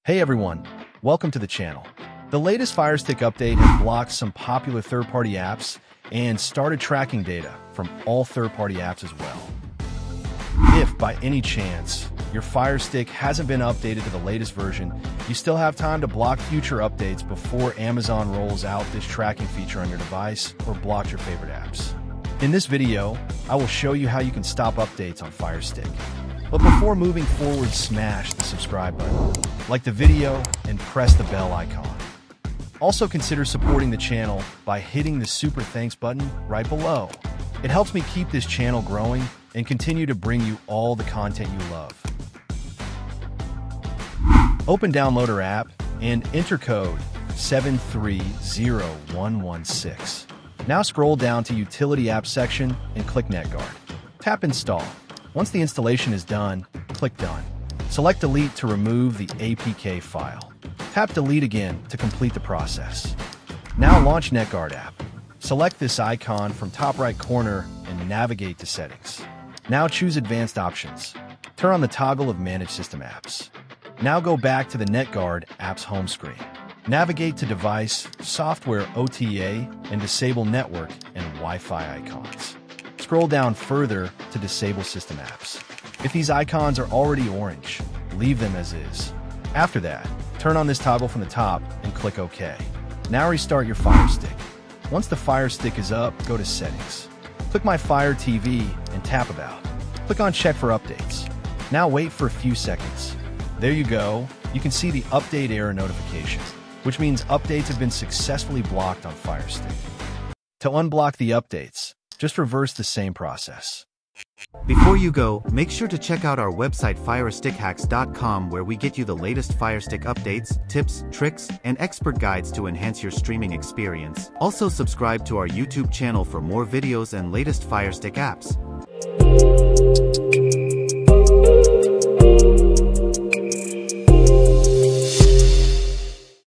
Hey everyone, welcome to the channel. The latest Firestick update has blocked some popular third-party apps and started tracking data from all third-party apps as well. If, by any chance, your Firestick hasn't been updated to the latest version, you still have time to block future updates before Amazon rolls out this tracking feature on your device or blocks your favorite apps. In this video, I will show you how you can stop updates on Firestick. But before moving forward, smash the subscribe button, like the video, and press the bell icon. Also consider supporting the channel by hitting the super thanks button right below. It helps me keep this channel growing and continue to bring you all the content you love. Open Downloader app and enter code 730116. Now scroll down to Utility App section and click NetGuard. Tap Install. Once the installation is done, click Done. Select Delete to remove the APK file. Tap Delete again to complete the process. Now launch NetGuard App. Select this icon from top right corner and navigate to Settings. Now choose Advanced Options. Turn on the toggle of Manage System Apps. Now go back to the NetGuard App's home screen. Navigate to Device, Software OTA, and disable Network and Wi-Fi icons. Scroll down further to disable system apps. If these icons are already orange, leave them as is. After that, turn on this toggle from the top and click OK. Now restart your Firestick. Once the Firestick is up, go to Settings. Click My Fire TV and tap About. Click on Check for updates. Now wait for a few seconds. There you go. You can see the update error notification, which means updates have been successfully blocked on Firestick. To unblock the updates, just reverse the same process. Before you go, make sure to check out our website firestickhacks.com, where we get you the latest Firestick updates, tips, tricks, and expert guides to enhance your streaming experience. Also subscribe to our YouTube channel for more videos and latest Firestick apps.